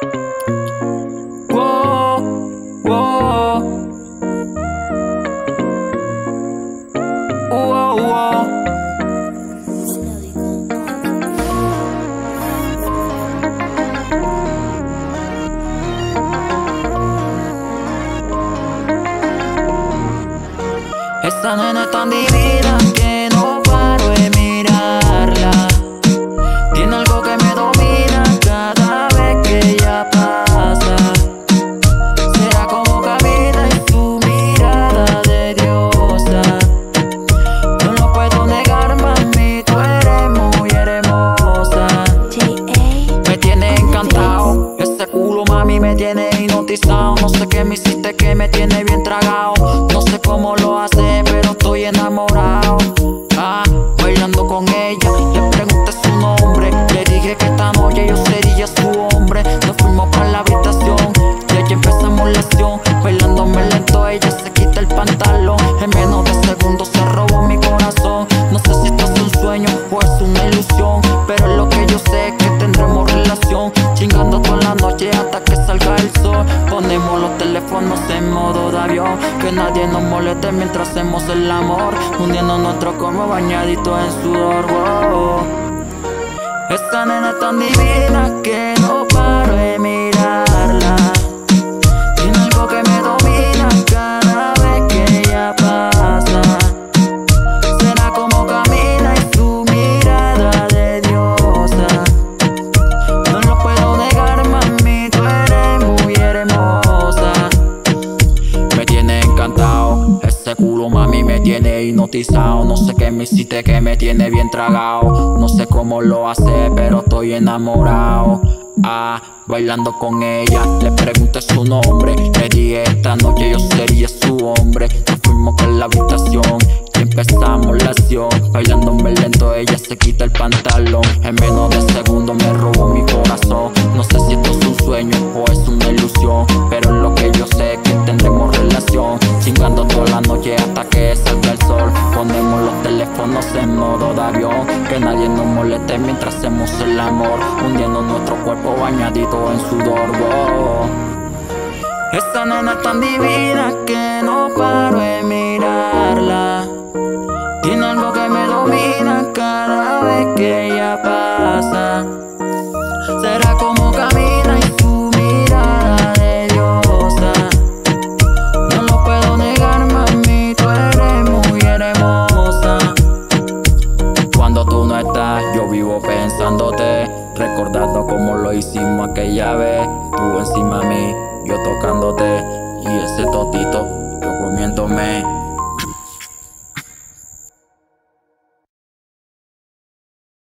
Wow, wow, wow, wow. Esta nena es tan divina que no paro de mirarla. Tiene algo que me domina cada vez que ella pasa. Será como camina y su mirada de diosa. No lo puedo negar, mami, tú eres muy hermosa. Me tiene encantado, ese culo, mami, me tiene hipnotizado. No sé qué me hiciste que me tiene bien tragado. No sé cómo lo hace, pero estoy enamorado. Bailando con ella, le pregunté su nombre. Le dije que esta noche yo sería su hombre. Nos fuimos para la habitación y allí empezamos la acción. Bailándome lento, ella se quita el pantalón. En menos de segundos se robó mi corazón. No sé si esto es un sueño o es una ilusión, pero lo que yo sé es que tendremos relación. Chingando toda la noche hasta que salga el sol. Ponemos los teléfonos en modo de avión, que nadie nos moleste mientras hacemos el amor, hundiendo nuestro cuerpo bañadito en sudor. Wow. Esta nena es tan divina que no paro de mirarla. Tiene algo que me domina cada vez que ella pasa. Será como camina y su mirada de diosa. No lo puedo negar, mami, tú eres muy hermosa. Me tiene encantado, ese culo, mami, me tiene hipnotizado. No sé qué me hiciste que me tiene bien tragado. No sé cómo lo hace, pero estoy enamorado. Bailando con ella, le pregunté su nombre. Le dije esta noche yo sería su hombre. Nos fuimos por la habitación y empezamos la acción. Bailándome lento, ella se quita el pantalón. En menos de segundos me robó mi corazón. No sé si esto es un sueño o es una ilusión, pero lo que yo sé es que tendremos relación. Chingando toda la noche hasta que salga el sol. Ponemos los teléfonos en modo de avión, que nadie nos moleste mientras hacemos el amor, hundiendo nuestro cuerpo bañadito en sudor. Wow. Esta nena es tan divina que no paro de mirarla. Tiene algo que me domina cada vez que ella pasa. Será como camina y su mirada de diosa. No lo puedo negar, mami, tú eres muy hermosa. Cuando tú no estás, yo vivo pensándote, recordando cómo lo hicimos aquella vez. Tú encima de mí, yo tocándote, y ese totito, yo comiéndome.